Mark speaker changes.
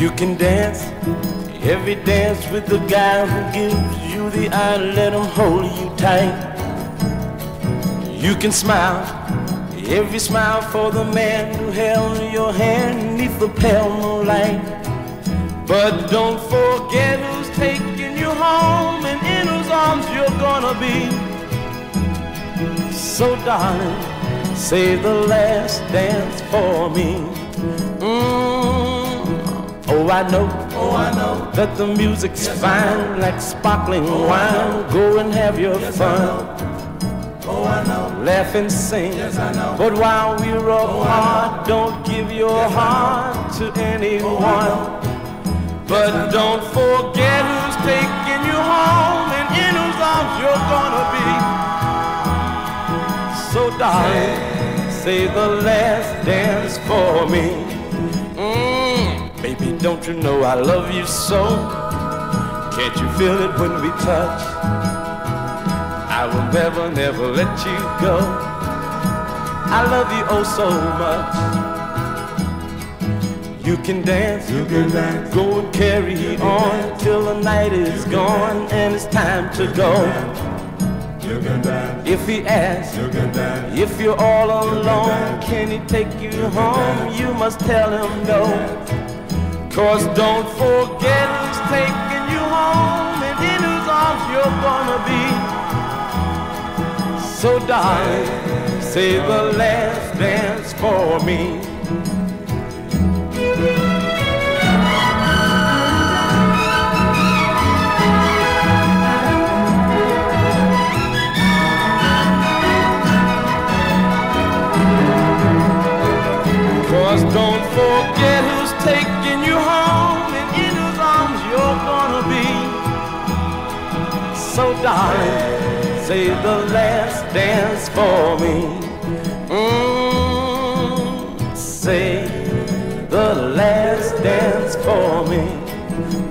Speaker 1: You can dance every dance with the guy who gives you the eye. Let him hold you tight. You can smile every smile for the man who held your hand neath the pale moonlight. But don't forget who's taking you home and in whose arms you're gonna be. So darling, say the last dance for me. Oh, I know that the music's fine like sparkling wine. Go and have your fun. Laugh and sing, but while we're apart, don't give your heart to anyone. But don't forget who's taking you home and in whose arms you're gonna be. So darling, say the last dance for me. Baby, don't you know I love you so? Can't you feel it when we touch? I will never, never let you go. I love you oh so much. You can dance, go and carry on till the night is gone and it's time to go. If he asks, if you're all alone, can he take you home? You must tell him no. 'Cause don't forget who's taking you home and in whose arms you're gonna be. So darling, say the last dance for me. Don't forget who's taking you home and in whose arms you're gonna be. So darling, say the last dance for me. Say the last dance for me.